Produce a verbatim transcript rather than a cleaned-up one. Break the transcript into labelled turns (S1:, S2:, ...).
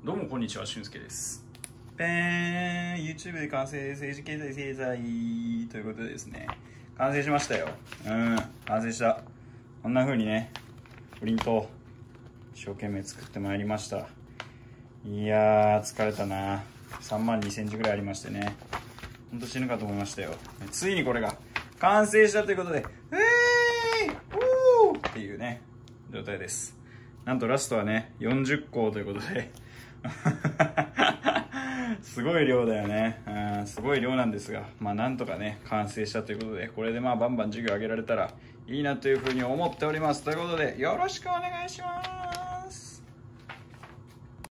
S1: どうもこんにちは、俊介です。ペーン YouTube で完成政治経済経済ということでですね、完成しましたよ。うん、完成した。こんな風にね、プリントを一生懸命作ってまいりました。いやー、疲れたな。さんまんにせんじぐらいありましてね、ほんと死ぬかと思いましたよ。ついにこれが完成したということで、えーい、ウーっていうね、状態です。なんとラストはね、よんじゅっこうということで、すごい量だよね。うん、すごい量なんですが、まあなんとかね、完成したということで、これでまあバンバン授業上げられたらいいなというふうに思っております。ということで、よろしくお願いします。